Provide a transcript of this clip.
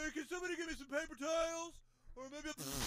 Hey, can somebody give me some paper towels? Or maybe